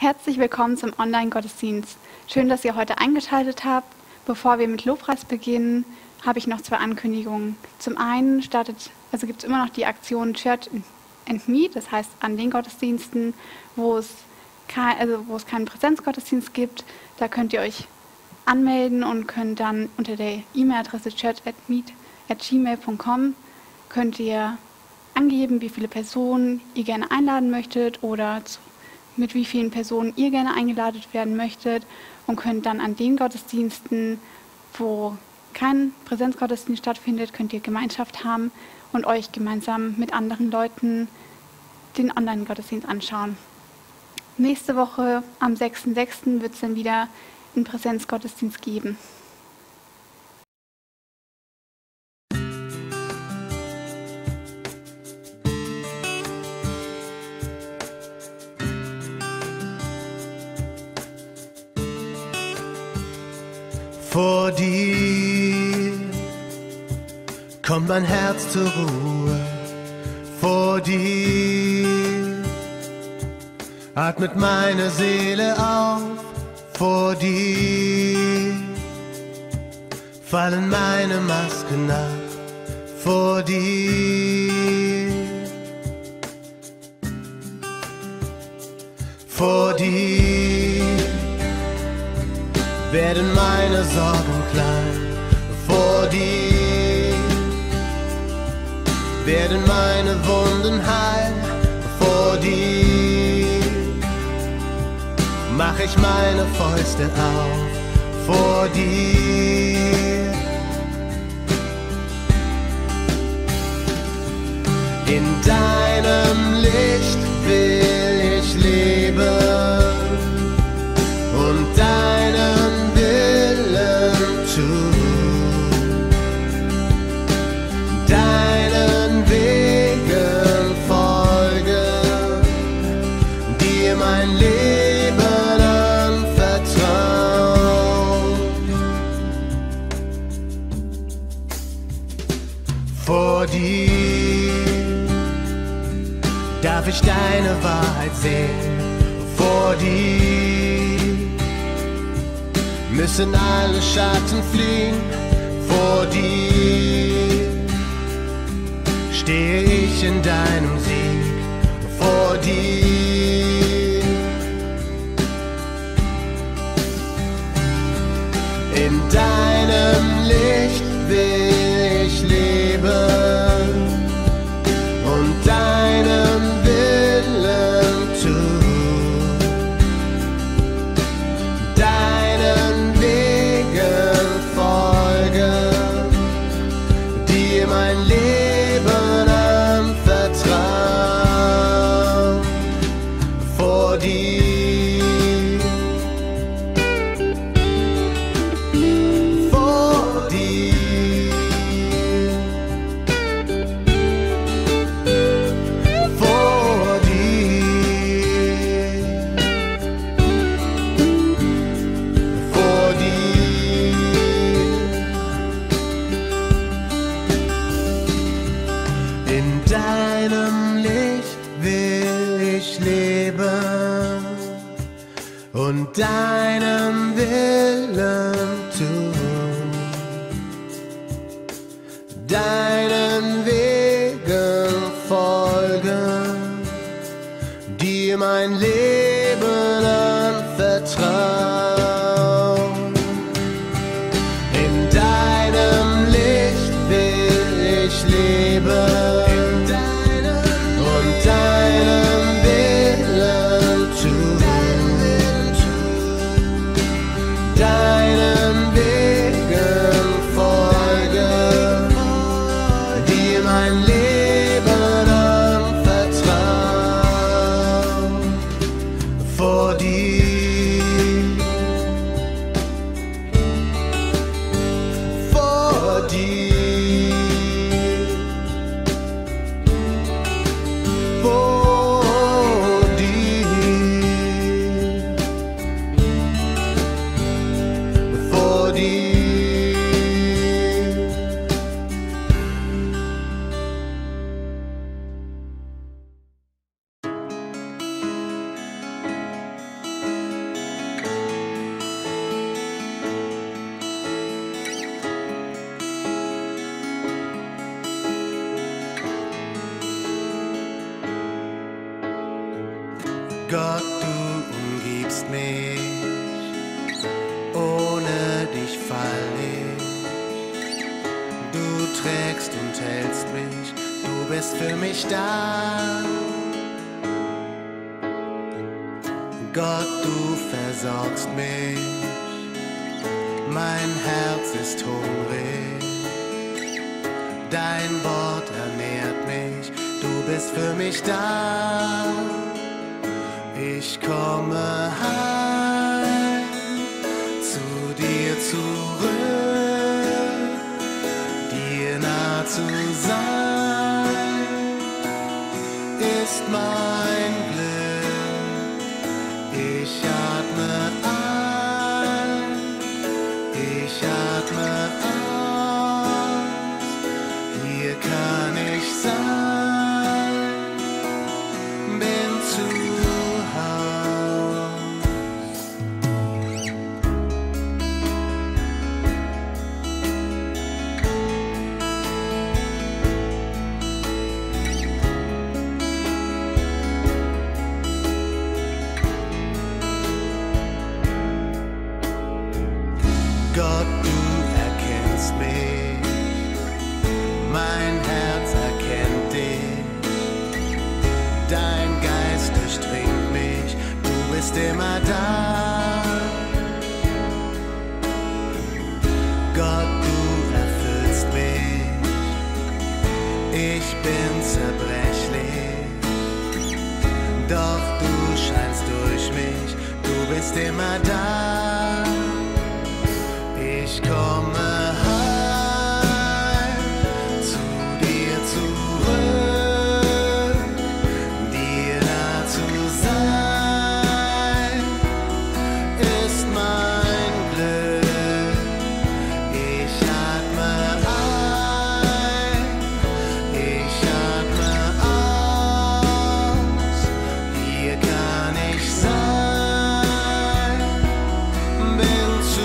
Herzlich willkommen zum Online-Gottesdienst. Schön, dass ihr heute eingeschaltet habt. Bevor wir mit Lobpreis beginnen, habe ich noch 2 Ankündigungen. Zum einen gibt es immer noch die Aktion Church and Meet, das heißt an den Gottesdiensten, wo es keinen Präsenzgottesdienst gibt. Da könnt ihr euch anmelden und könnt dann unter der E-Mail-Adresse church@meet@gmail.com könnt ihr angeben, wie viele Personen ihr gerne einladen möchtet oder mit wie vielen Personen ihr gerne eingeladen werden möchtet und könnt dann an den Gottesdiensten, wo kein Präsenzgottesdienst stattfindet, könnt ihr Gemeinschaft haben und euch gemeinsam mit anderen Leuten den Online-Gottesdienst anschauen. Nächste Woche am 6.6. wird es dann wieder einen Präsenzgottesdienst geben. Vor dir kommt mein Herz zur Ruhe, vor dir atmet meine Seele auf, vor dir fallen meine Masken ab, vor dir, vor dir werden meine Sorgen klein, vor dir werden meine Wunden heil, vor dir mach ich meine Fäuste auf, vor dir. In deinem Licht will ich leben und deinen Willen tun, deinen Wegen folgen, dir mein Leben anvertrauen. Vor dir darf ich deine Wahrheit sehen, vor dir müssen alle Schatten fliehen, vor dir stehe ich in deinem Sieg, vor dir. In deinem Licht will ich leben und deinen Willen tun, deinen Wegen folgen, dir mein Leben anvertrauen, vor dir, vor dir. In deinem Licht will ich leben und deinen Willen tun, deinen Wegen folgen, dir mein Leben anvertrauen. In deinem Licht will ich leben und deinen Willen tun, deinen Wegen folgen, dir mein Leben anvertrauen, vor dir, vor dir. Gott, du umgibst mich, ohne dich fall ich. Du trägst und hältst mich, du bist für mich da. Gott, du versorgst mich, mein Herz ist hungrig. Dein Wort ernährt mich, du bist für mich da. Ich komme heim zu dir zurück, dir nah zu sein, ist mein Glück. Ich atme ein, ich atme aus, hier kann ich sein, bin zu Haus. Gott, du erkennst mich, mein Herz erkennt dich, dein Geist durchdringt mich, du bist immer da. Gott, du erfüllst mich, ich bin zerbrechlich, doch du scheinst durch mich, du bist immer da. Ich komme heim zu dir zurück, dir nah zu sein, ist mein Glück. Ich atme ein, ich atme aus, hier kann ich sein, bin zu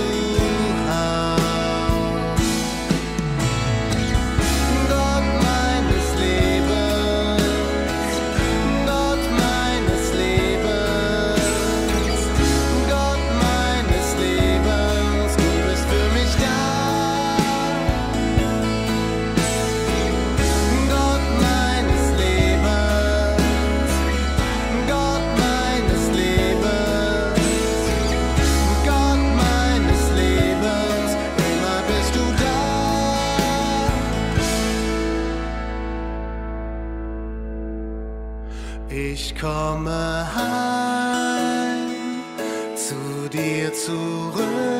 Ich komme heim zu dir zurück,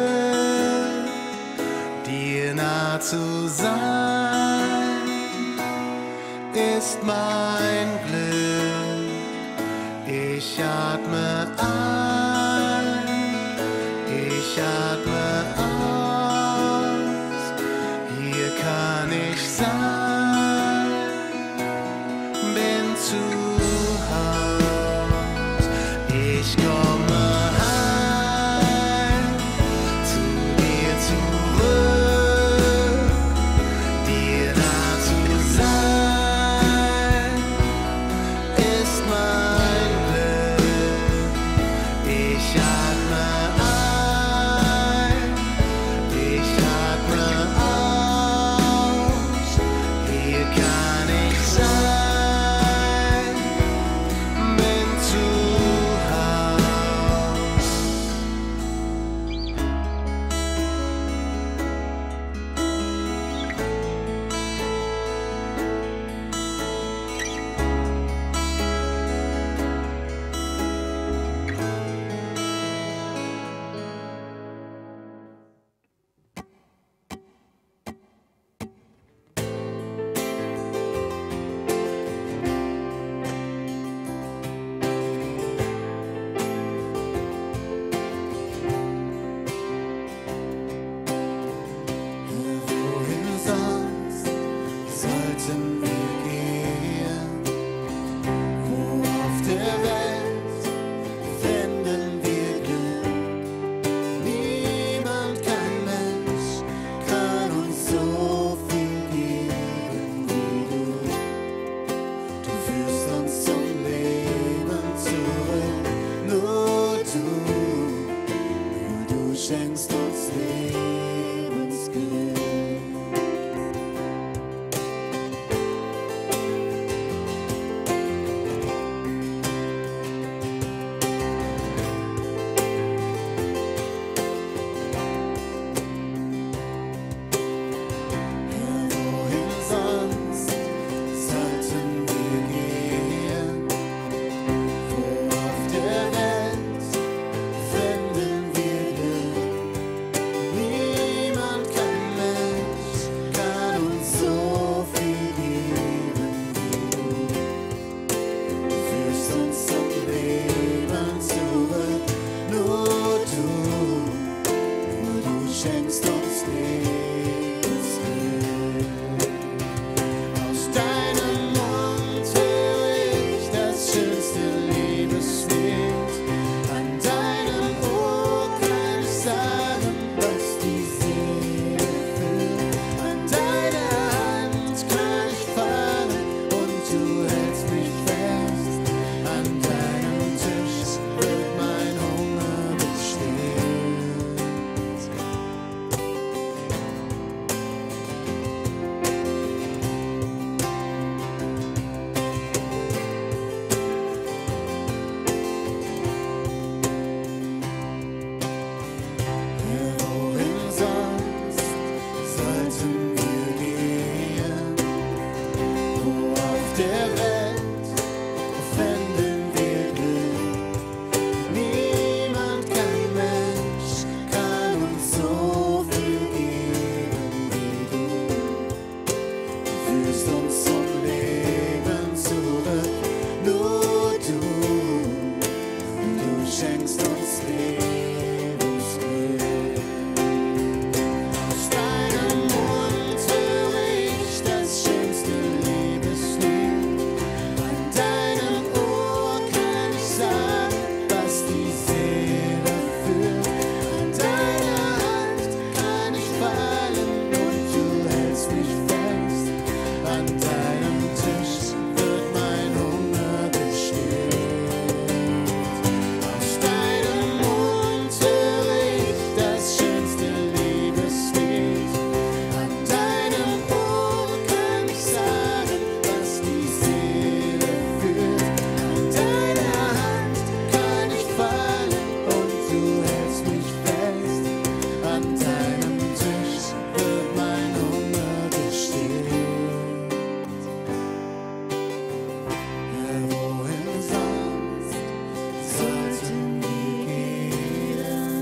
dir nah zu sein, ist mein Glück. Ich atme ein, ich atme aus, hier kann ich sein, bin zu Haus. Ich komme heim zu dir zurück, dir nah zu sein, ist mein Glück. Ich atme ein, ich atme aus, hier kann ich sein, bin zu Haus. schenkst uns Lebenslied. Aus deinem Mund höre ich das schönste Liebeslied. An deinem Ohr kann ich sagen, was die Seele fühlt. An deiner Hand kann ich fallen und du hältst mich fest. An deinem Tisch wird mein Hunger gestillt. Aus deinem Mund höre ich das schönste Liebeslied. An deinem Ohr kann ich sagen, was die Seele fühlt. An deiner Hand kann ich fallen und du hältst mich fest. An deinem Tisch wird mein Hunger gestillt. Herr, wohin sonst sollten wir gehen?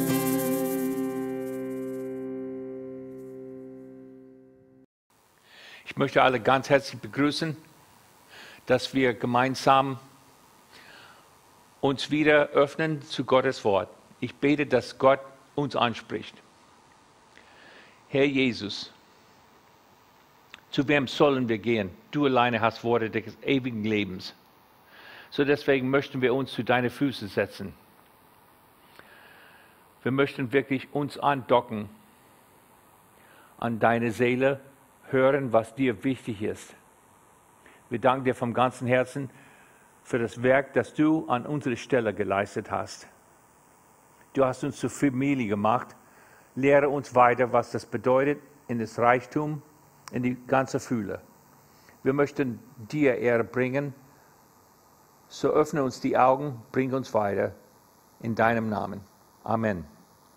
Ich möchte alle ganz herzlich begrüßen, dass wir gemeinsam uns wieder öffnen zu Gottes Wort. Ich bete, dass Gott uns anspricht. Herr Jesus, zu wem sollen wir gehen? Du alleine hast Worte des ewigen Lebens. So deswegen möchten wir uns zu deinen Füßen setzen. Wir möchten wirklich uns andocken an deine Seele, hören, was dir wichtig ist. Wir danken dir vom ganzen Herzen für das Werk, das du an unserer Stelle geleistet hast. Du hast uns zur Familie gemacht. Lehre uns weiter, was das bedeutet in das Reichtum, in die ganze Fülle. Wir möchten dir Ehre bringen. So öffne uns die Augen, bring uns weiter. In deinem Namen. Amen.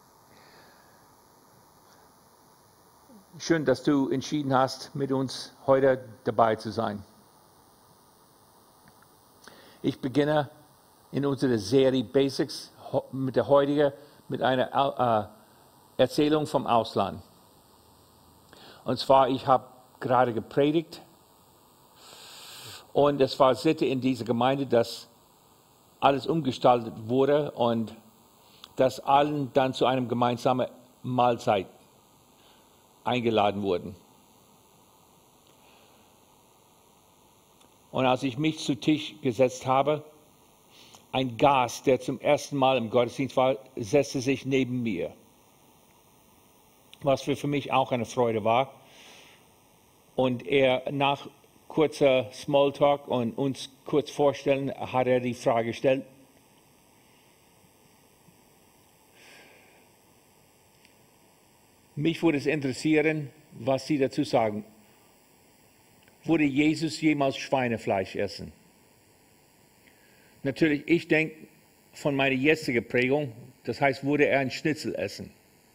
Schön, dass du entschieden hast, mit uns heute dabei zu sein. Ich beginne in unserer Serie Basics mit der heutigen, mit einer Erzählung vom Ausland. Und zwar, ich habe gerade gepredigt und es war Sitte in dieser Gemeinde, dass alles umgestaltet wurde und dass allen dann zu einem gemeinsamen Mahlzeit eingeladen wurden. Und als ich mich zu Tisch gesetzt habe, ein Gast, der zum ersten Mal im Gottesdienst war, setzte sich neben mir. Was für mich auch eine Freude war. Und er nach kurzer Smalltalk und uns kurz vorstellen, hat er die Frage gestellt: Mich würde es interessieren, was Sie dazu sagen. Wurde Jesus jemals Schweinefleisch essen? Natürlich, ich denke von meiner jetzigen Prägung, das heißt, würde er ein Schnitzel essen?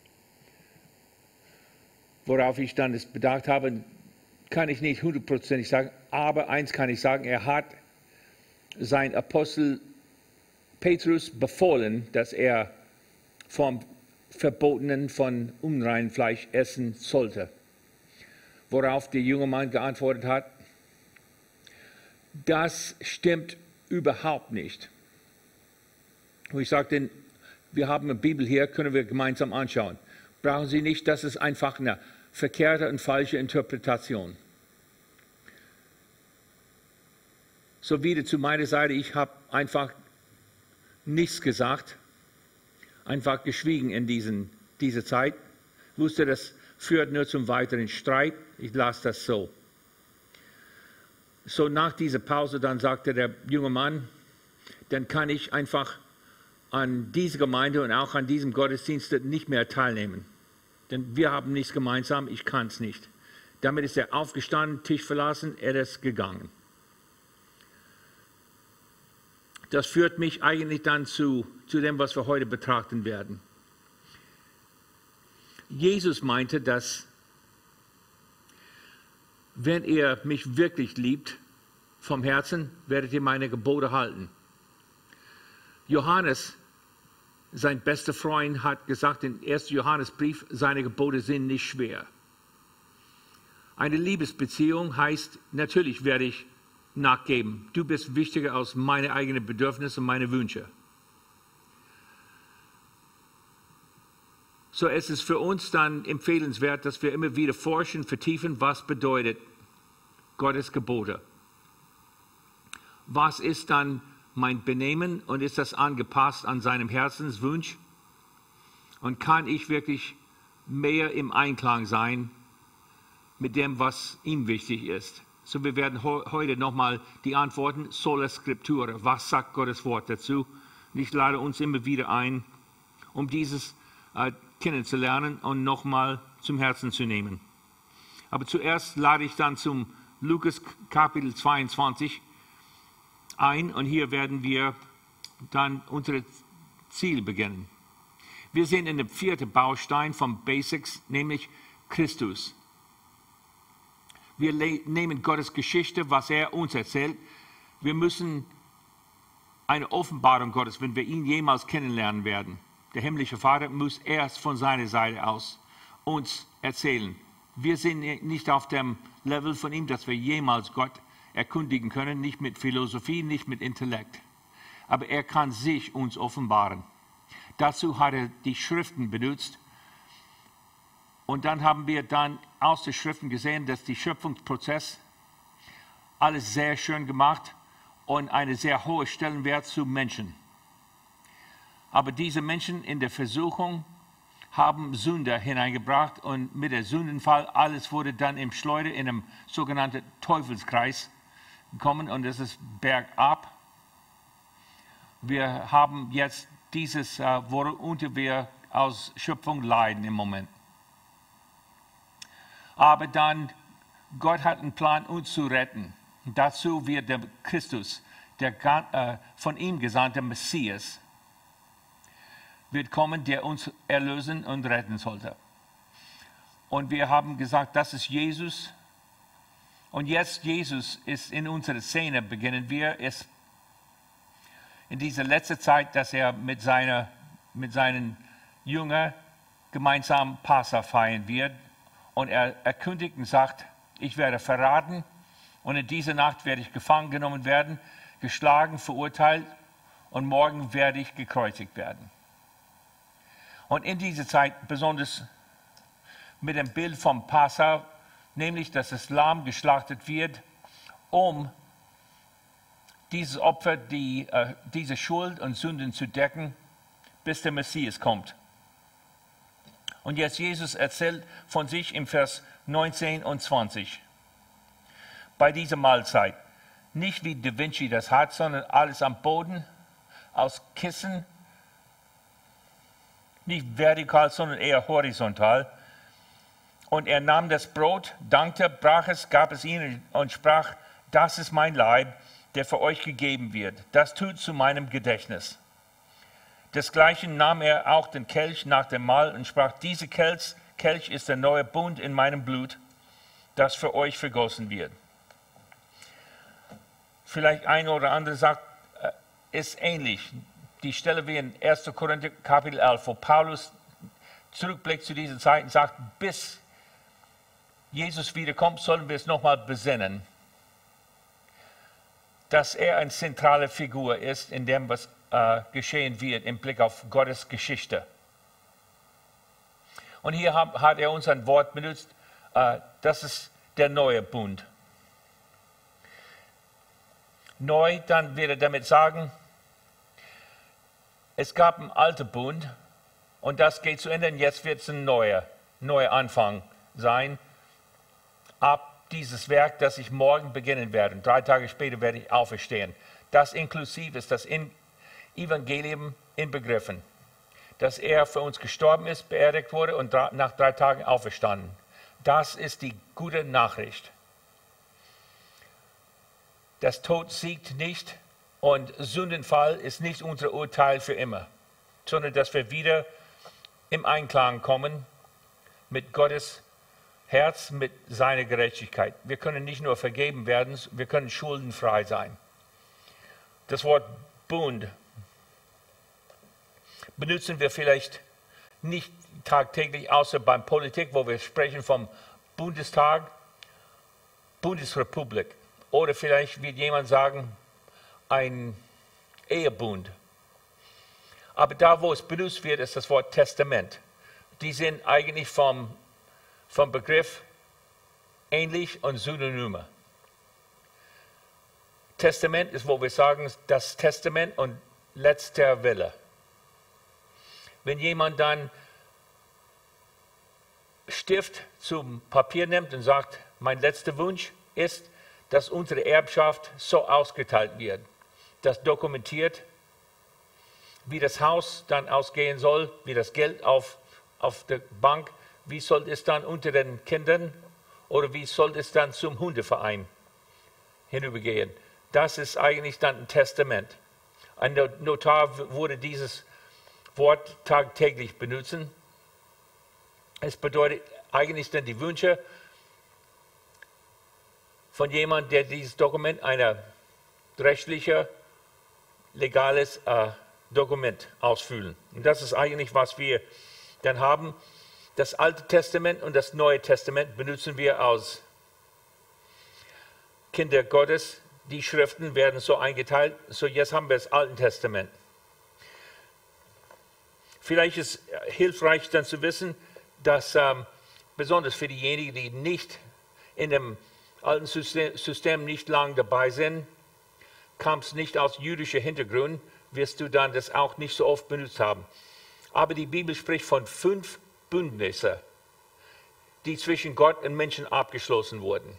Worauf ich dann das bedacht habe, kann ich nicht hundertprozentig sagen, aber eins kann ich sagen, er hat sein Apostel Petrus befohlen, dass er vom Verbotenen von unreinem Fleisch essen sollte. Worauf der junge Mann geantwortet hat: Das stimmt überhaupt nicht. Und ich sagte, wir haben eine Bibel hier, können wir gemeinsam anschauen. Brauchen Sie nicht, das ist einfach eine verkehrte und falsche Interpretation. So wieder zu meiner Seite, ich habe einfach nichts gesagt, einfach geschwiegen in dieser Zeit. Ich wusste, das führt nur zum weiteren Streit. Ich lasse das so. So nach dieser Pause dann sagte der junge Mann, dann kann ich einfach an dieser Gemeinde und auch an diesem Gottesdienst nicht mehr teilnehmen. Denn wir haben nichts gemeinsam, ich kann es nicht. Damit ist er aufgestanden, Tisch verlassen, er ist gegangen. Das führt mich eigentlich dann zu dem, was wir heute betrachten werden. Jesus meinte, dass wenn ihr mich wirklich liebt, vom Herzen, werdet ihr meine Gebote halten. Johannes, sein bester Freund, hat gesagt im 1. Johannesbrief, seine Gebote sind nicht schwer. Eine Liebesbeziehung heißt, natürlich werde ich nachgeben. Du bist wichtiger als meine eigenen Bedürfnisse und meine Wünsche. So es ist für uns dann empfehlenswert, dass wir immer wieder forschen, vertiefen, was bedeutet Gottes Gebote. Was ist dann mein Benehmen und ist das angepasst an seinem Herzenswunsch? Und kann ich wirklich mehr im Einklang sein mit dem, was ihm wichtig ist? So, wir werden heute nochmal die Antworten sola scriptura. Was sagt Gottes Wort dazu? Und ich lade uns immer wieder ein, um dieses kennenzulernen und nochmal zum Herzen zu nehmen. Aber zuerst lade ich dann zum Lukas Kapitel 22 ein und hier werden wir dann unser Ziel beginnen. Wir sind in dem 4. Baustein vom Basics, nämlich Christus. Wir nehmen Gottes Geschichte, was er uns erzählt. Wir müssen eine Offenbarung Gottes, wenn wir ihn jemals kennenlernen werden. Der himmlische Vater muss erst von seiner Seite aus uns erzählen. Wir sind nicht auf dem Level von ihm, dass wir jemals Gott erkundigen können, nicht mit Philosophie, nicht mit Intellekt. Aber er kann sich uns offenbaren. Dazu hat er die Schriften benutzt. Und dann haben wir dann aus den Schriften gesehen, dass der Schöpfungsprozess alles sehr schön gemacht und einen sehr hohen Stellenwert zu Menschen. Aber diese Menschen in der Versuchung haben Sünde hineingebracht und mit dem Sündenfall alles wurde dann im Schleuder in einem sogenannten Teufelskreis gekommen und das ist bergab. Wir haben jetzt dieses, worunter wir aus Schöpfung leiden im Moment. Aber dann, Gott hat einen Plan, uns zu retten. Dazu wird der Christus, der von ihm gesandte Messias, wird kommen, der uns erlösen und retten sollte. Und wir haben gesagt, das ist Jesus. Und jetzt Jesus ist in unserer Szene, beginnen wir es in dieser letzten Zeit, dass er mit seinen Jüngern gemeinsam Passa feiern wird. Und er erkündigt und sagt, ich werde verraten und in dieser Nacht werde ich gefangen genommen werden, geschlagen, verurteilt und morgen werde ich gekreuzigt werden. Und in dieser Zeit, besonders mit dem Bild vom Passa, nämlich, dass das Lamm geschlachtet wird, um dieses Opfer, diese Schuld und Sünden zu decken, bis der Messias kommt. Und jetzt Jesus erzählt von sich im Vers 19 und 20. Bei dieser Mahlzeit, nicht wie Da Vinci das hat, sondern alles am Boden, aus Kissen, nicht vertikal, sondern eher horizontal. Und er nahm das Brot, dankte, brach es, gab es ihnen und sprach, das ist mein Leib, der für euch gegeben wird. Das tut zu meinem Gedächtnis. Desgleichen nahm er auch den Kelch nach dem Mahl und sprach, dieser Kelch ist der neue Bund in meinem Blut, das für euch vergossen wird. Vielleicht ein oder andere sagt, ist ähnlich. Die Stelle wie in 1. Korinther Kapitel 11, wo Paulus zurückblickt zu dieser Zeit und sagt, bis Jesus wiederkommt, sollen wir es nochmal besinnen, dass er eine zentrale Figur ist in dem, was geschehen wird im Blick auf Gottes Geschichte. Und hier hat er uns ein Wort benutzt, das ist der neue Bund. Neu, dann wird er damit sagen, es gab einen alten Bund und das geht zu Ende und jetzt wird es ein neuer Anfang sein. Ab dieses Werk, das ich morgen beginnen werde. 3 Tage später werde ich auferstehen. Das inklusive ist das Evangelium inbegriffen, dass er für uns gestorben ist, beerdigt wurde und nach 3 Tagen auferstanden. Das ist die gute Nachricht. Das Tod siegt nicht und Sündenfall ist nicht unser Urteil für immer, sondern dass wir wieder im Einklang kommen mit Gottes Herz, mit seiner Gerechtigkeit. Wir können nicht nur vergeben werden, wir können schuldenfrei sein. Das Wort Bund benutzen wir vielleicht nicht tagtäglich, außer beim Politik, wo wir sprechen vom Bundestag, Bundesrepublik. Oder vielleicht wird jemand sagen, ein Ehebund. Aber da, wo es benutzt wird, ist das Wort Testament. die sind eigentlich vom Begriff ähnlich und Synonyme. Testament ist, wo wir sagen, das Testament und letzter Wille. Wenn jemand dann Stift zum Papier nimmt und sagt, mein letzter Wunsch ist, dass unsere Erbschaft so ausgeteilt wird, das dokumentiert, wie das Haus dann ausgehen soll, wie das Geld auf der Bank, wie soll es dann unter den Kindern oder wie soll es dann zum Hundeverein hinübergehen. Das ist eigentlich dann ein Testament. Ein Notar würde dieses Wort tagtäglich benutzen. Es bedeutet eigentlich dann die Wünsche von jemandem, der dieses Dokument, ein rechtliches, legales Dokument ausfüllen. Und das ist eigentlich, was wir dann haben. Das Alte Testament und das Neue Testament benutzen wir als Kinder Gottes. Die Schriften werden so eingeteilt. So, jetzt haben wir das Alte Testament. Vielleicht ist es hilfreich dann zu wissen, dass besonders für diejenigen, die nicht in dem alten System nicht lang dabei sind, kam es nicht aus jüdischem Hintergrund, wirst du dann das auch nicht so oft benutzt haben. Aber die Bibel spricht von 5 Bündnissen, die zwischen Gott und Menschen abgeschlossen wurden.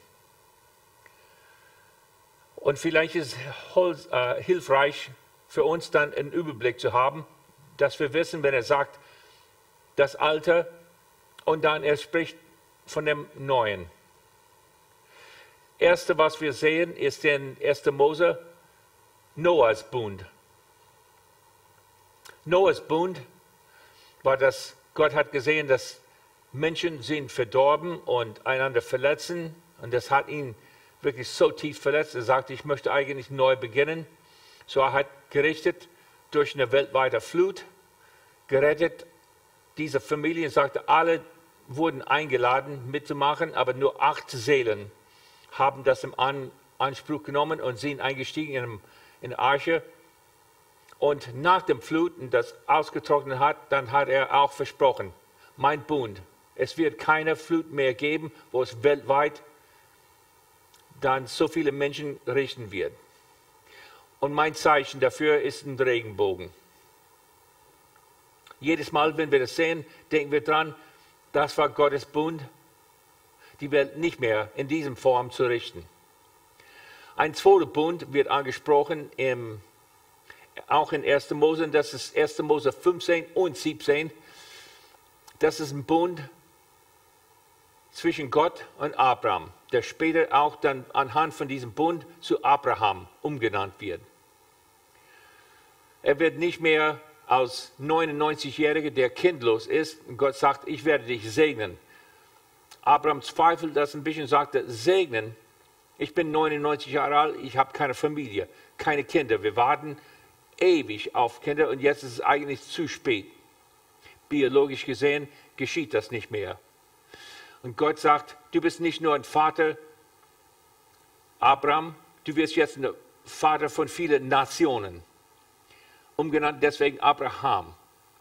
Und vielleicht ist es hilfreich für uns dann einen Überblick zu haben, dass wir wissen, wenn er sagt, das Alte und dann er spricht von dem Neuen. Erste, was wir sehen, ist in 1. Mose Noahs Bund. Noahs Bund war, dass Gott hat gesehen, dass Menschen sind verdorben und einander verletzen. Und das hat ihn wirklich so tief verletzt. Er sagte, ich möchte eigentlich neu beginnen. So er hat gerichtet durch eine weltweite Flut, gerettet diese Familie, sagte, alle wurden eingeladen mitzumachen, aber nur 8 Seelen haben das im Anspruch genommen und sind eingestiegen in die Arche. Und nach dem Fluten, das ausgetrocknet hat, dann hat er auch versprochen, mein Bund, es wird keine Flut mehr geben, wo es weltweit dann so viele Menschen richten wird. Und mein Zeichen dafür ist ein Regenbogen. Jedes Mal, wenn wir das sehen, denken wir dran, das war Gottes Bund, die Welt nicht mehr in dieser Form zu richten. Ein zweiter Bund wird angesprochen, auch in 1. Mose, das ist 1. Mose 15 und 17. Das ist ein Bund zwischen Gott und Abraham, der später auch dann anhand von diesem Bund zu Abraham umgenannt wird. Er wird nicht mehr als 99-Jähriger, der kindlos ist, und Gott sagt, ich werde dich segnen. Abraham zweifelt das ein bisschen, sagte, segnen, ich bin 99 Jahre alt, ich habe keine Familie, keine Kinder, wir warten ewig auf Kinder und jetzt ist es eigentlich zu spät. Biologisch gesehen geschieht das nicht mehr. Und Gott sagt, du bist nicht nur ein Vater, Abraham, du wirst jetzt ein Vater von vielen Nationen. Umgenannt deswegen Abraham.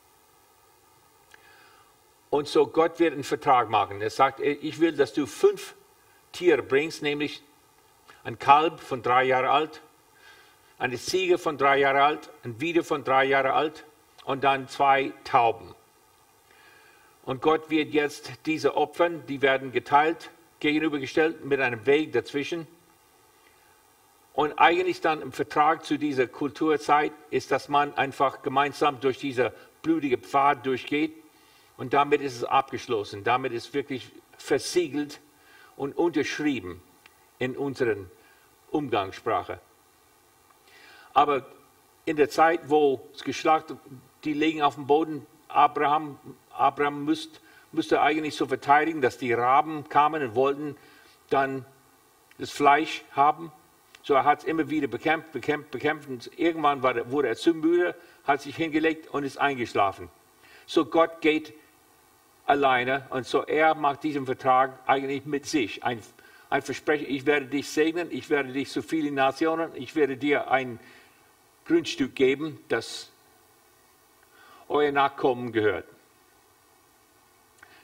Und so Gott wird einen Vertrag machen. Er sagt, ich will, dass du 5 Tiere bringst, nämlich ein Kalb von 3 Jahren alt, eine Ziege von 3 Jahren alt, ein Widder von 3 Jahren alt und dann 2 Tauben. Und Gott wird jetzt diese Opfer, die werden geteilt, gegenübergestellt mit einem Weg dazwischen. Und eigentlich dann im Vertrag zu dieser Kulturzeit ist, dass man einfach gemeinsam durch diese blutige Pfad durchgeht und damit ist es abgeschlossen. Damit ist wirklich versiegelt und unterschrieben in unseren Umgangssprache. Aber in der Zeit, wo es geschlachtet, die liegen auf dem Boden, Abraham müsste eigentlich so verteidigen, dass die Raben kamen und wollten dann das Fleisch haben. So er hat es immer wieder bekämpft. Und irgendwann wurde er zu müde, hat sich hingelegt und ist eingeschlafen. So Gott geht alleine und so er macht diesen Vertrag eigentlich mit sich. Ein Versprechen, ich werde dich segnen, ich werde dich zu vielen Nationen, ich werde dir ein Grundstück geben, das euer Nachkommen gehört.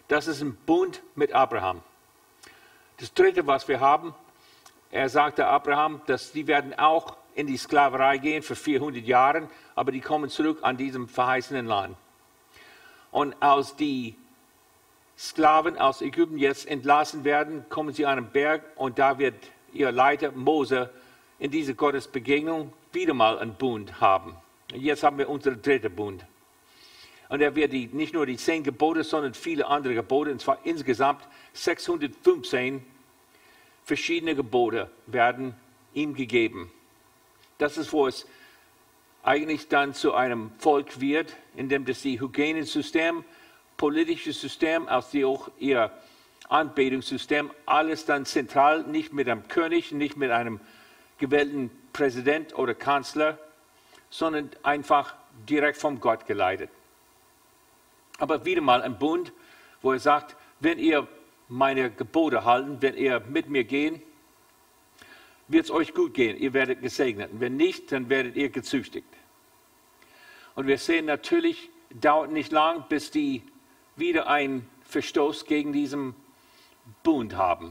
Das ist ein Bund mit Abraham. Das Dritte, was wir haben, er sagte Abraham, dass die werden auch in die Sklaverei gehen für 400 Jahre, aber die kommen zurück an diesem verheißenen Land. Und als die Sklaven aus Ägypten jetzt entlassen werden, kommen sie an einen Berg und da wird ihr Leiter Mose in dieser Gottesbegegnung wieder mal einen Bund haben. Und jetzt haben wir unseren dritten Bund. Und er wird nicht nur die 10 Gebote, sondern viele andere Gebote, und zwar insgesamt 615 verschiedene Gebote werden ihm gegeben. Das ist, wo es eigentlich dann zu einem Volk wird, in dem das die Hygienensystem, politisches System, als die auch ihr Anbetungssystem, alles dann zentral, nicht mit einem König, nicht mit einem gewählten Präsident oder Kanzler, sondern einfach direkt vom Gott geleitet. Aber wieder mal ein Bund, wo er sagt, wenn ihr meine Gebote halten, wenn ihr mit mir gehen, wird es euch gut gehen, ihr werdet gesegnet. Und wenn nicht, dann werdet ihr gezüchtigt. Und wir sehen natürlich, dauert nicht lang, bis die wieder einen Verstoß gegen diesen Bund haben.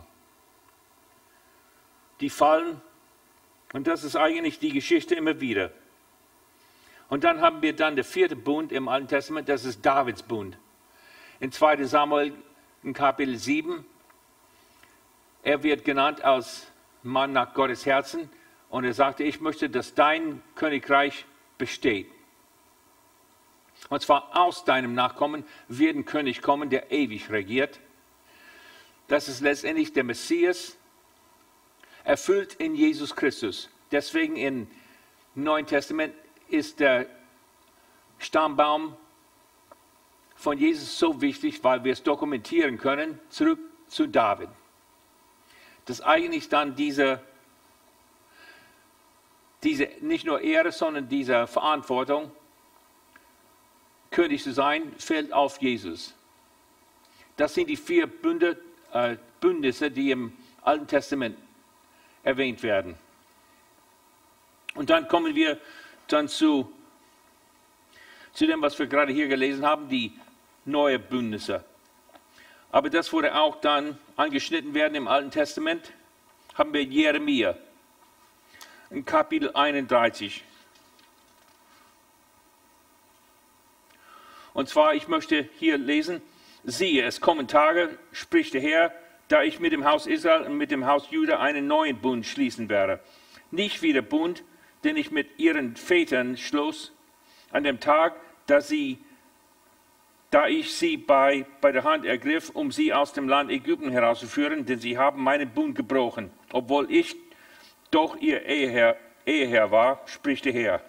Die fallen, und das ist eigentlich die Geschichte immer wieder. Und dann haben wir dann den 4. Bund im Alten Testament, das ist Davids Bund. In 2. Samuel in Kapitel 7, er wird genannt als Mann nach Gottes Herzen und er sagte, ich möchte, dass dein Königreich besteht. Und zwar aus deinem Nachkommen wird ein König kommen, der ewig regiert. Das ist letztendlich der Messias, erfüllt in Jesus Christus. Deswegen im Neuen Testament ist der Stammbaum von Jesus so wichtig, weil wir es dokumentieren können, zurück zu David. Dass eigentlich dann diese nicht nur Ehre, sondern diese Verantwortung, König zu sein, fällt auf Jesus. Das sind die 4 Bündnisse, die im Alten Testament erwähnt werden. Und dann kommen wir dann zu dem, was wir gerade hier gelesen haben, die neuen Bündnisse. Aber das wurde auch dann angeschnitten werden im Alten Testament. Haben wir Jeremia in Kapitel 31. Und zwar, ich möchte hier lesen, siehe, es kommen Tage, spricht der Herr, da ich mit dem Haus Israel und mit dem Haus Juda einen neuen Bund schließen werde. Nicht wie der Bund, den ich mit ihren Vätern schloss, an dem Tag, da ich sie bei der Hand ergriff, um sie aus dem Land Ägypten herauszuführen, denn sie haben meinen Bund gebrochen, obwohl ich doch ihr Eheherr war, spricht der Herr.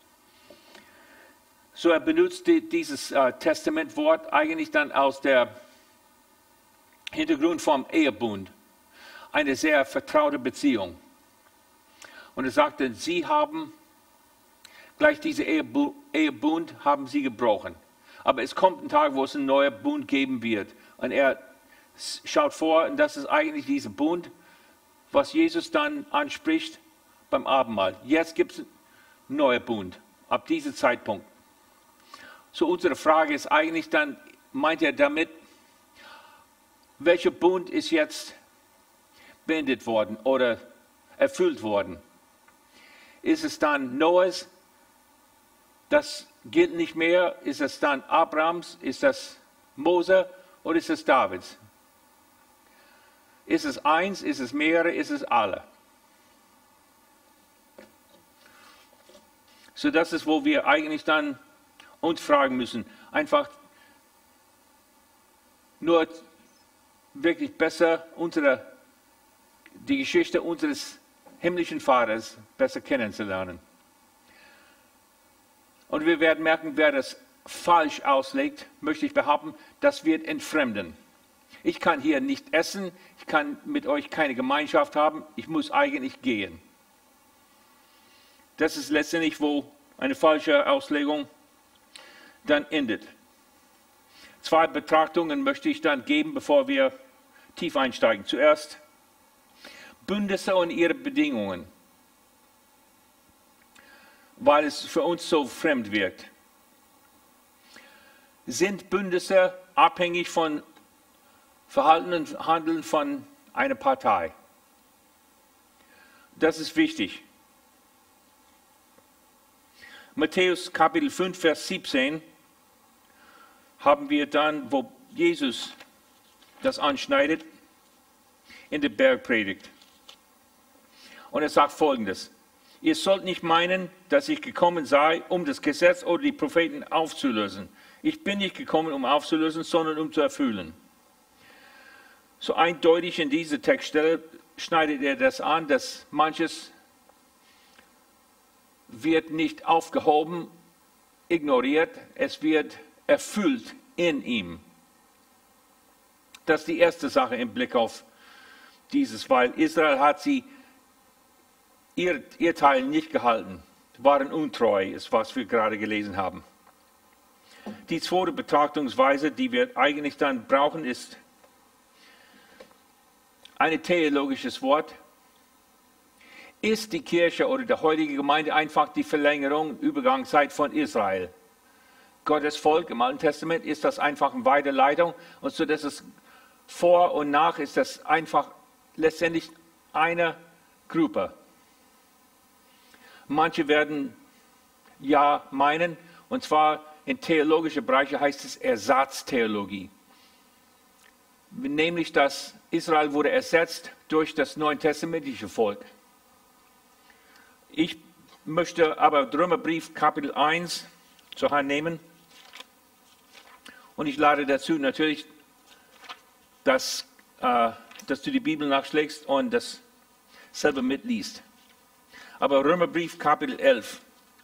So er benutzt dieses Testamentwort eigentlich dann aus der Hintergrund vom Ehebund, eine sehr vertraute Beziehung. Und er sagte, sie haben gleich diese Ehebund haben sie gebrochen. Aber es kommt ein Tag, wo es einen neuen Bund geben wird. Und er schaut vor, und das ist eigentlich dieser Bund, was Jesus dann anspricht beim Abendmahl. Jetzt gibt es einen neuen Bund, ab diesem Zeitpunkt. So unsere Frage ist eigentlich dann, meint er damit, welcher Bund ist jetzt beendet worden oder erfüllt worden? Ist es dann Noahs? Das gilt nicht mehr. Ist es dann Abrahams? Ist das Mose oder ist es Davids? Ist es eins? Ist es mehrere? Ist es alle? So das ist, wo wir eigentlich dann uns fragen müssen. Einfach nur wirklich besser die Geschichte unseres himmlischen Vaters besser kennenzulernen. Und wir werden merken, wer das falsch auslegt, möchte ich behaupten, das wird entfremden. Ich kann hier nicht essen, ich kann mit euch keine Gemeinschaft haben, ich muss eigentlich gehen. Das ist letztendlich, wo eine falsche Auslegung dann endet. 2 Betrachtungen möchte ich dann geben, bevor wir tief einsteigen. Zuerst Bündnisse und ihre Bedingungen, weil es für uns so fremd wirkt. Sind Bündnisse abhängig von Verhalten und Handeln von einer Partei. Das ist wichtig. Matthäus Kapitel 5, Vers 17 haben wir dann, wo Jesus das anschneidet, in der Bergpredigt. Und er sagt Folgendes: Ihr sollt nicht meinen, dass ich gekommen sei, um das Gesetz oder die Propheten aufzulösen. Ich bin nicht gekommen, um aufzulösen, sondern um zu erfüllen. So eindeutig in dieser Textstelle schneidet er das an, dass manches wird nicht aufgehoben, ignoriert, es wird erfüllt in ihm. Das ist die erste Sache im Blick auf dieses, weil Israel hat sie ihr Teil nicht gehalten, waren untreu, ist was wir gerade gelesen haben. Die zweite Betrachtungsweise, die wir eigentlich dann brauchen, ist ein theologisches Wort. Ist die Kirche oder die heutige Gemeinde einfach die Verlängerung, Übergangszeit von Israel? Gottes Volk im Alten Testament, ist das einfach eine Weiterleitung? Und so, dass es vor und nach ist das einfach letztendlich eine Gruppe. Manche werden ja meinen, und zwar in theologischen Bereichen heißt es Ersatztheologie. Nämlich, dass Israel wurde ersetzt durch das neutestamentliche Volk. Ich möchte aber Römerbrief Kapitel 1 zur Hand nehmen. Und ich lade dazu natürlich, dass du die Bibel nachschlägst und das selber mitliest. Aber Römerbrief Kapitel 11.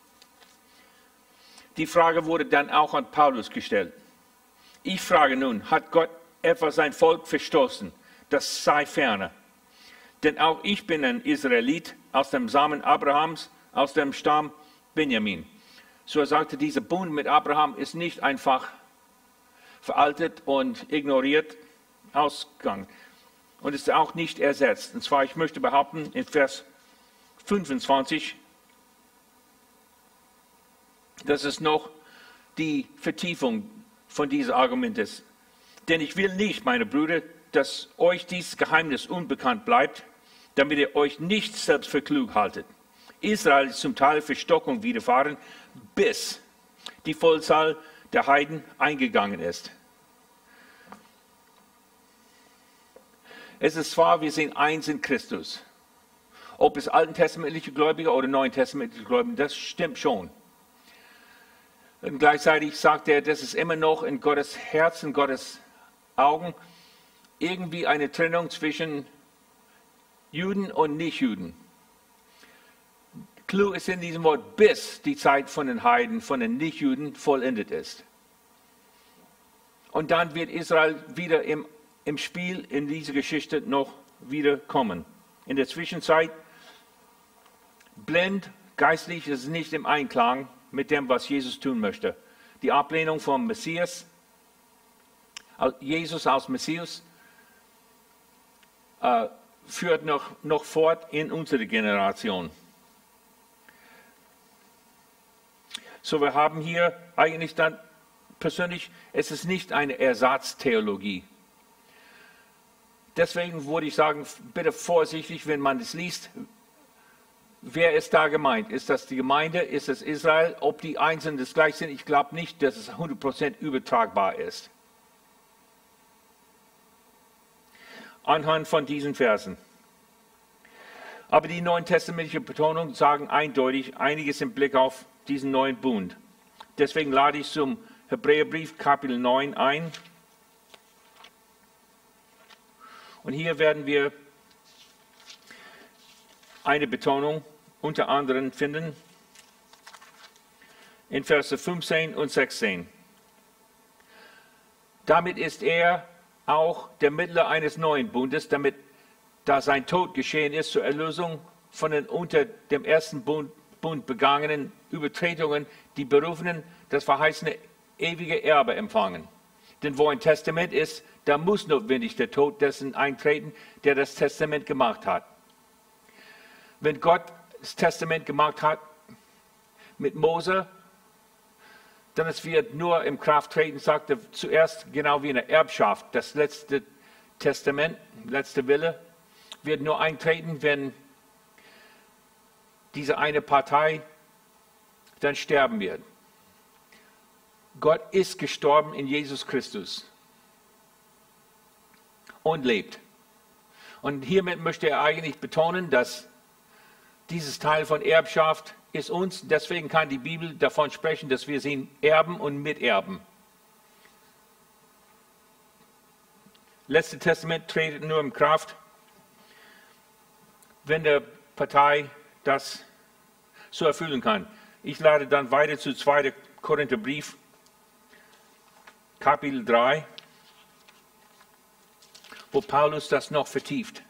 Die Frage wurde dann auch an Paulus gestellt. Ich frage nun, hat Gott etwa sein Volk verstoßen? Das sei ferne. Denn auch ich bin ein Israelit aus dem Samen Abrahams, aus dem Stamm Benjamin. So er sagte, dieser Bund mit Abraham ist nicht einfach veraltet und ignoriert, ausgegangen. Und ist auch nicht ersetzt. Und zwar, ich möchte behaupten, in Vers 25, dass es noch die Vertiefung von diesem Argument ist. Denn ich will nicht, meine Brüder, dass euch dieses Geheimnis unbekannt bleibt, damit ihr euch nicht selbst für klug haltet. Israel ist zum Teil Verstockung widerfahren, bis die Vollzahl der Heiden eingegangen ist. Es ist zwar, wir sind eins in Christus. Ob es alttestamentliche Gläubige oder neutestamentliche Gläubige, das stimmt schon. Und gleichzeitig sagt er, dass es immer noch in Gottes Herzen, Gottes Augen irgendwie eine Trennung zwischen Juden und Nichtjuden. Clou ist in diesem Wort, bis die Zeit von den Heiden, von den Nichtjuden vollendet ist. Und dann wird Israel wieder im Spiel in diese Geschichte noch wieder kommen. In der Zwischenzeit blind, geistlich ist es nicht im Einklang mit dem, was Jesus tun möchte. Die Ablehnung vom Messias, Jesus als Messias, führt noch fort in unsere Generation. So, wir haben hier eigentlich dann persönlich, es ist nicht eine Ersatztheologie. Deswegen würde ich sagen, bitte vorsichtig, wenn man es liest. Wer ist da gemeint? Ist das die Gemeinde? Ist es Israel? Ob die Einzelnen das gleich sind? Ich glaube nicht, dass es 100% übertragbar ist. Anhand von diesen Versen. Aber die neutestamentliche Betonung sagen eindeutig einiges im Blick auf diesen neuen Bund. Deswegen lade ich zum Hebräerbrief Kapitel 9 ein. Und hier werden wir eine Betonung unter anderem finden in Verse 15 und 16. Damit ist er auch der Mittler eines neuen Bundes, damit, da sein Tod geschehen ist, zur Erlösung von den unter dem ersten Bund begangenen Übertretungen, die Berufenen das verheißene ewige Erbe empfangen. Denn wo ein Testament ist, da muss notwendig der Tod dessen eintreten, der das Testament gemacht hat. Wenn Gott das Testament gemacht hat mit Mose, dann es wird nur in Kraft treten, sagt er zuerst, genau wie eine Erbschaft, das letzte Testament, letzte Wille, wird nur eintreten, wenn diese eine Partei dann sterben wird. Gott ist gestorben in Jesus Christus und lebt. Und hiermit möchte er eigentlich betonen, dass dieses Teil von Erbschaft ist uns, deswegen kann die Bibel davon sprechen, dass wir sie erben und miterben. Letzte Testament tritt nur in Kraft, wenn der Partei das so erfüllen kann. Ich lade dann weiter zu 2. Korintherbrief, Kapitel 3, wo Paulus das noch vertieft.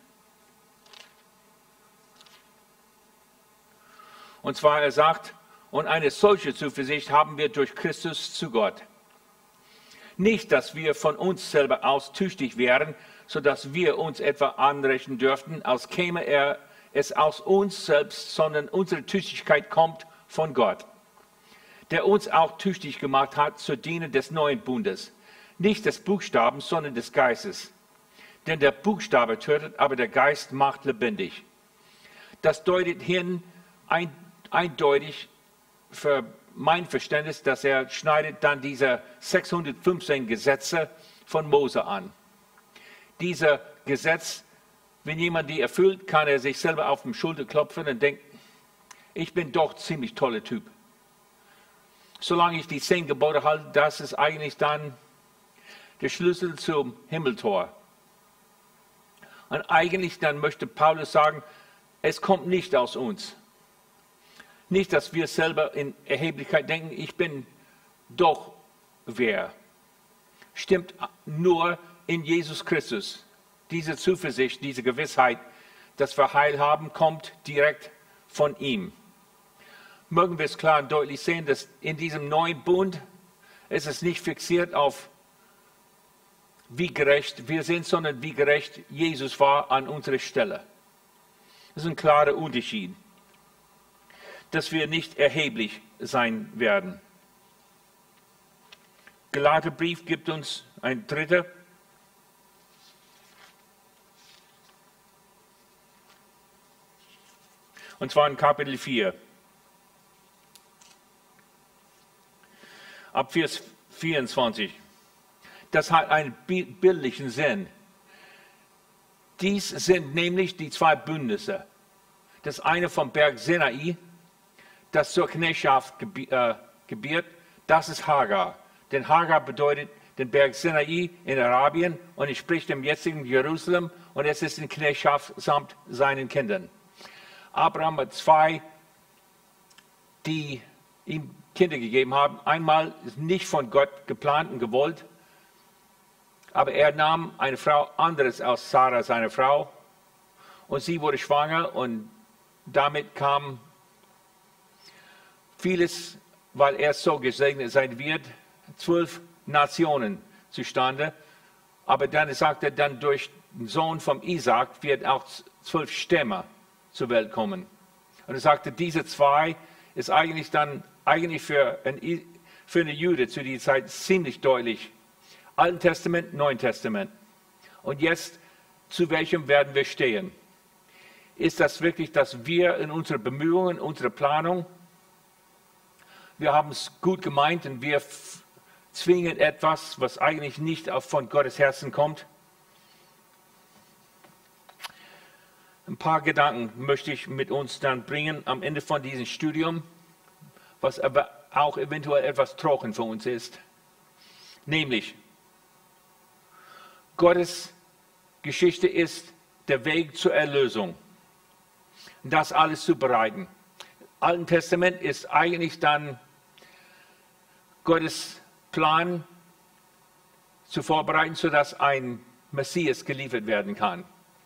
Und zwar, er sagt, und eine solche Zuversicht haben wir durch Christus zu Gott. Nicht, dass wir von uns selber aus tüchtig wären, sodass wir uns etwa anrechnen dürften, als käme es aus uns selbst, sondern unsere Tüchtigkeit kommt von Gott, der uns auch tüchtig gemacht hat zur Diener des neuen Bundes. Nicht des Buchstabens, sondern des Geistes. Denn der Buchstabe tötet, aber der Geist macht lebendig. Das deutet hin eindeutig für mein Verständnis, dass er schneidet dann diese 615 Gesetze von Mose an. Dieser Gesetz, wenn jemand die erfüllt, kann er sich selber auf die Schulter klopfen und denkt, ich bin doch ziemlich toller Typ. Solange ich die 10 Gebote halte, das ist eigentlich dann der Schlüssel zum Himmeltor. Und eigentlich dann möchte Paulus sagen, es kommt nicht aus uns. Nicht, dass wir selber in Erheblichkeit denken, ich bin doch wer. Stimmt nur in Jesus Christus. Diese Zuversicht, diese Gewissheit, dass wir Heil haben, kommt direkt von ihm. Mögen wir es klar und deutlich sehen, dass in diesem neuen Bund ist es nicht fixiert auf wie gerecht wir sind, sondern wie gerecht Jesus war an unserer Stelle. Das ist ein klarer Unterschied, dass wir nicht erheblich sein werden. Galaterbrief gibt uns ein dritter. Und zwar in Kapitel 4. Ab Vers 24. Das hat einen bildlichen Sinn. Dies sind nämlich die 2 Bündnisse. Das eine vom Berg Sinai, das zur Knechtschaft gebiert, das ist Hagar. Denn Hagar bedeutet den Berg Sinai in Arabien und entspricht dem jetzigen Jerusalem und es ist in Knechtschaft samt seinen Kindern. Abraham hat 2, die ihm Kinder gegeben haben. Einmal ist nicht von Gott geplant und gewollt, aber er nahm eine Frau anderes als Sarah, seine Frau, und sie wurde schwanger und damit kam vieles, weil er so gesegnet sein wird, 12 Nationen zustande. Aber dann sagt er, dann durch den Sohn von Isaac wird auch 12 Stämme zur Welt kommen. Und er sagte, diese 2 ist eigentlich für eine Jude zu dieser Zeit ziemlich deutlich. Alten Testament, Neuen Testament. Und jetzt, zu welchem werden wir stehen? Ist das wirklich, dass wir in unsere Bemühungen, unsere Planung, wir haben es gut gemeint und wir zwingen etwas, was eigentlich nicht von Gottes Herzen kommt? Ein paar Gedanken möchte ich mit uns dann bringen am Ende von diesem Studium, was aber auch eventuell etwas trocken für uns ist. Nämlich, Gottes Geschichte ist der Weg zur Erlösung. Das alles zu bereiten. Im Alten Testament ist eigentlich dann Gottes Plan zu vorbereiten, sodass ein Messias geliefert werden kann.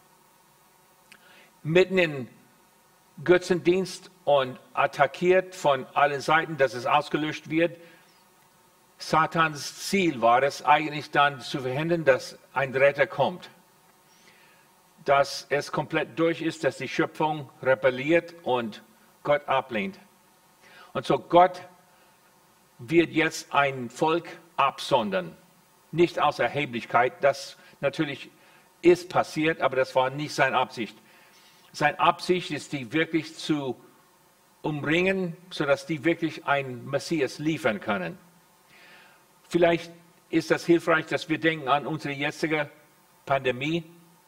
Mitten in Götzendienst und attackiert von allen Seiten, dass es ausgelöscht wird. Satans Ziel war es eigentlich dann zu verhindern, dass ein Retter kommt. Dass es komplett durch ist, dass die Schöpfung rebelliert und Gott ablehnt. Und so Gott wird jetzt ein Volk absondern. Nicht aus Erheblichkeit, das natürlich ist passiert, aber das war nicht seine Absicht. Seine Absicht ist, die wirklich zu umringen, sodass die wirklich einen Messias liefern können. Vielleicht ist das hilfreich, dass wir denken an unsere jetzige Pandemie.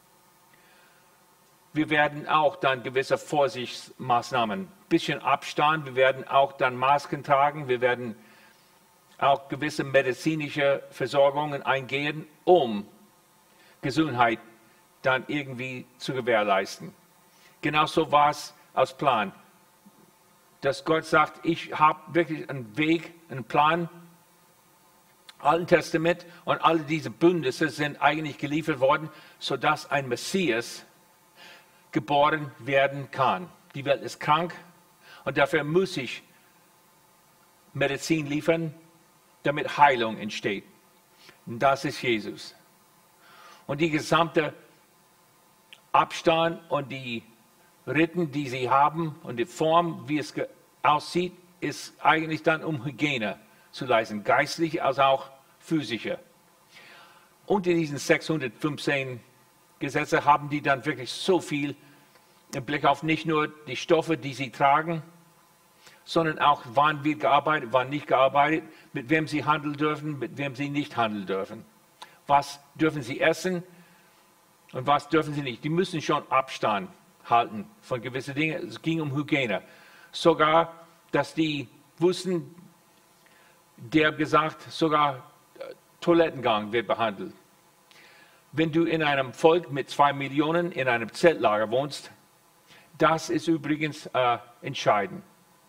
Wir werden auch dann gewisse Vorsichtsmaßnahmen, ein bisschen Abstand, wir werden auch dann Masken tragen, wir werden auch gewisse medizinische Versorgungen eingehen, um Gesundheit dann irgendwie zu gewährleisten. Genauso war es aus Plan, dass Gott sagt, ich habe wirklich einen Weg, einen Plan. Alten Testament und alle diese Bündnisse sind eigentlich geliefert worden, sodass ein Messias geboren werden kann. Die Welt ist krank und dafür muss ich Medizin liefern, damit Heilung entsteht. Und das ist Jesus. Und die gesamte Abstand und die Riten, die sie haben und die Form, wie es aussieht, ist eigentlich dann um Hygiene zu leisten, geistlich als auch physische. Unter diesen 615 Gesetze haben die dann wirklich so viel im Blick auf nicht nur die Stoffe, die sie tragen, sondern auch, wann wird gearbeitet, wann nicht gearbeitet, mit wem sie handeln dürfen, mit wem sie nicht handeln dürfen. Was dürfen sie essen und was dürfen sie nicht. Die müssen schon Abstand halten von gewissen Dingen. Es ging um Hygiene. Sogar, dass die wussten, der gesagt, sogar Toilettengang wird behandelt. Wenn du in einem Volk mit 2 Millionen in einem Zeltlager wohnst, das ist übrigens entscheidend.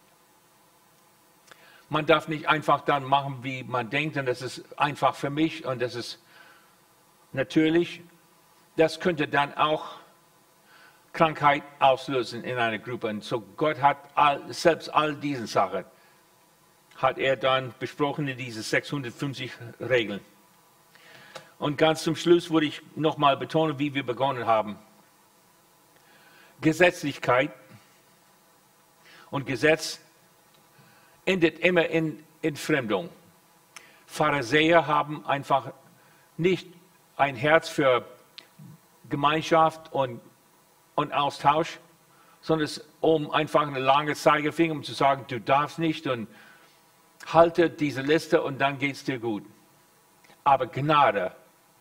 Man darf nicht einfach dann machen, wie man denkt, und das ist einfach für mich und das ist natürlich. Das könnte dann auch Krankheit auslösen in einer Gruppe. Und so Gott hat selbst all diese Sachen, hat er dann besprochen in diese 650 Regeln. Und ganz zum Schluss würde ich nochmal betonen, wie wir begonnen haben. Gesetzlichkeit und Gesetz endet immer in Entfremdung. Pharisäer haben einfach nicht ein Herz für Gemeinschaft und Austausch, sondern es um einfach eine lange Zeigefinger, um zu sagen, du darfst nicht und halte diese Liste und dann geht es dir gut. Aber Gnade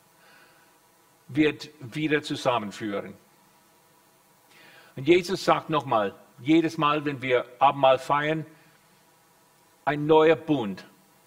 wird wieder zusammenführen. Und Jesus sagt nochmal, jedes Mal, wenn wir Abendmahl feiern, ein neuer Bund.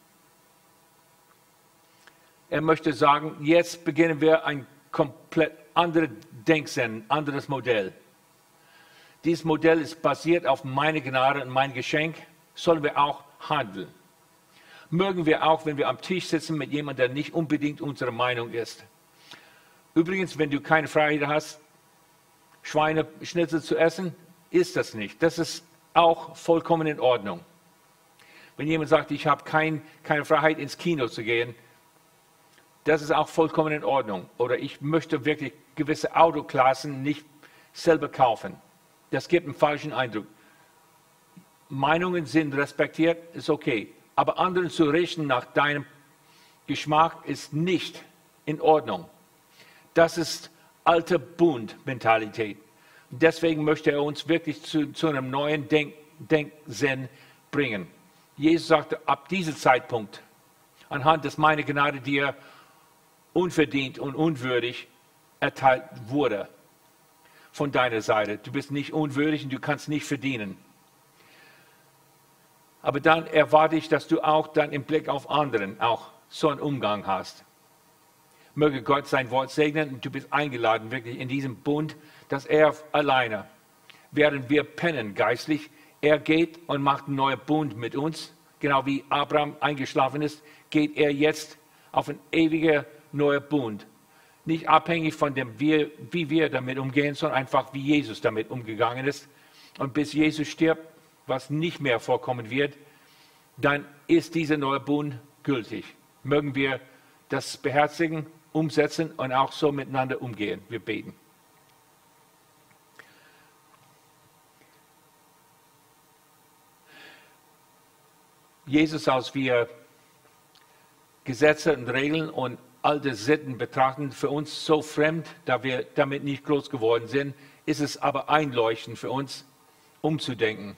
Er möchte sagen, jetzt beginnen wir ein komplett anderes Denksinn, anderes Modell. Dieses Modell ist basiert auf meine Gnade und mein Geschenk, sollen wir auch handeln. Mögen wir auch, wenn wir am Tisch sitzen mit jemandem, der nicht unbedingt unserer Meinung ist. Übrigens, wenn du keine Freiheit hast, Schweineschnitzel zu essen, ist das nicht. Das ist auch vollkommen in Ordnung. Wenn jemand sagt, ich habe keine Freiheit, ins Kino zu gehen, das ist auch vollkommen in Ordnung. Oder ich möchte wirklich gewisse Autoklassen nicht selber kaufen. Das gibt einen falschen Eindruck. Meinungen sind respektiert, ist okay. Aber anderen zu richten nach deinem Geschmack ist nicht in Ordnung. Das ist alte Bund-Mentalität. Deswegen möchte er uns wirklich zu einem neuen Denksinn bringen. Jesus sagte, ab diesem Zeitpunkt, anhand des meine Gnade dir unverdient und unwürdig erteilt wurde von deiner Seite. Du bist nicht unwürdig und du kannst nicht verdienen. Aber dann erwarte ich, dass du auch dann im Blick auf anderen auch so einen Umgang hast. Möge Gott sein Wort segnen und du bist eingeladen wirklich in diesem Bund, dass er alleine, während wir pennen geistlich, er geht und macht einen neuen Bund mit uns. Genau wie Abraham eingeschlafen ist, geht er jetzt auf einen ewigen neuen Bund. Nicht abhängig von dem, wie wir damit umgehen, sondern einfach, wie Jesus damit umgegangen ist. Und bis Jesus stirbt, was nicht mehr vorkommen wird, dann ist dieser neue Bund gültig. Mögen wir das beherzigen, umsetzen und auch so miteinander umgehen. Wir beten. Jesus, als wir Gesetze und Regeln und alte Sitten betrachten, für uns so fremd, da wir damit nicht groß geworden sind, ist es aber einleuchtend für uns, umzudenken.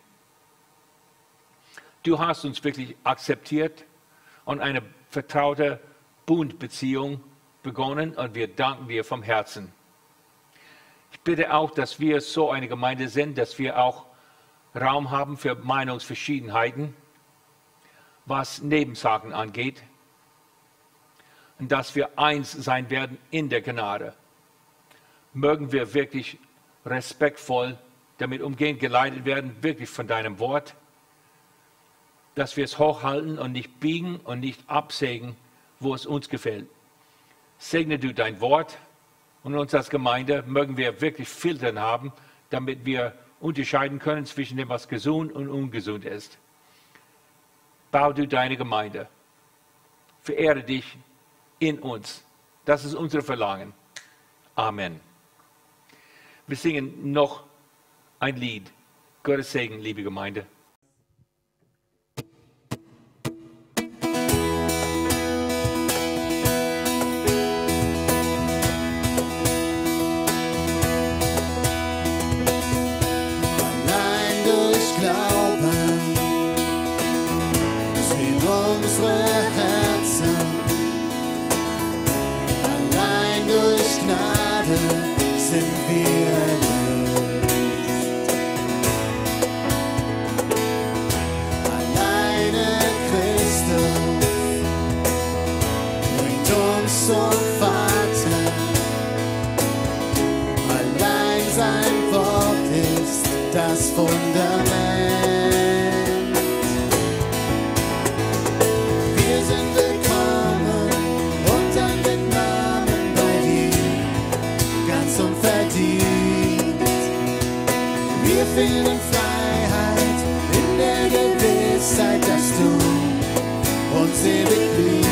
Du hast uns wirklich akzeptiert und eine vertraute Bundbeziehung begonnen und wir danken dir vom Herzen. Ich bitte auch, dass wir so eine Gemeinde sind, dass wir auch Raum haben für Meinungsverschiedenheiten, was Nebensachen angeht, und dass wir eins sein werden in der Gnade. Mögen wir wirklich respektvoll damit umgehen, geleitet werden, wirklich von deinem Wort, dass wir es hochhalten und nicht biegen und nicht absägen, wo es uns gefällt. Segne du dein Wort und uns als Gemeinde mögen wir wirklich Filtern haben, damit wir unterscheiden können zwischen dem, was gesund und ungesund ist. Bau du deine Gemeinde. Verehre dich in uns. Das ist unser Verlangen. Amen. Wir singen noch ein Lied. Gottes Segen, liebe Gemeinde. Allein durch Glauben sehen unsere Herzen. Allein durch Gnade sind wir erlöst. Alleine Christus bringt uns zum Vater. Allein sein Wort ist das Fundament. Wir sind willkommen und angenommen bei dir, ganz unverdient. Wir finden Freiheit in der Gewissheit, dass du uns ewig liebst.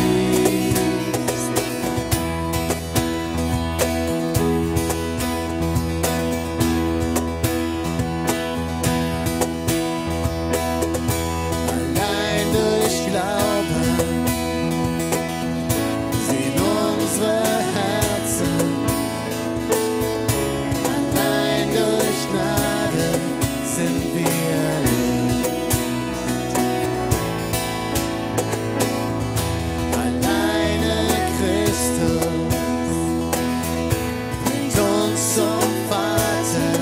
Allein durch Glauben sehen unsere Herzen. Allein durch Gnade sind wir erlöst. Alleine Christus bringt uns zum Vater.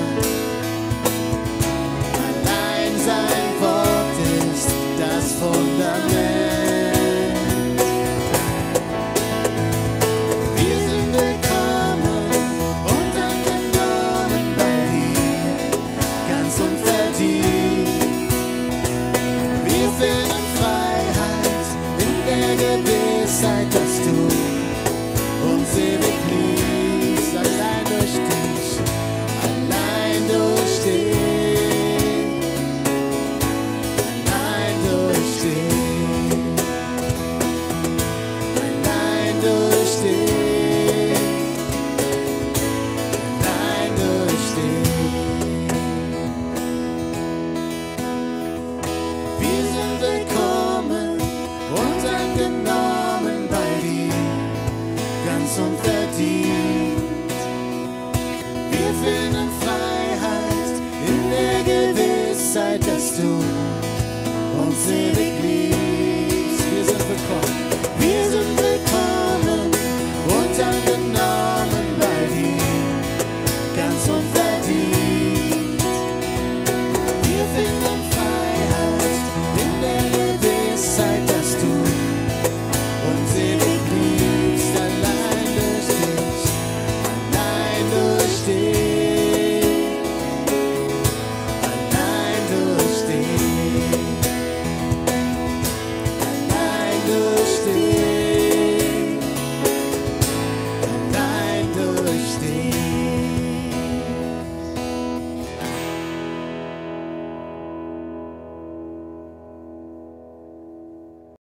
Allein sein Wort ist das Fundament. Wir sind willkommen und angenommen bei dir, ganz unverdient. Wir finden Freiheit in der Gewissheit, dass du uns ewig liebst. Allein durch dich, allein durch dich, allein durch dich, allein durch dich, allein durch dich. Wir sind willkommen und angenommen bei dir, ganz unverdient. Wir finden Freiheit in der Gewissheit, dass du uns ewig liebst.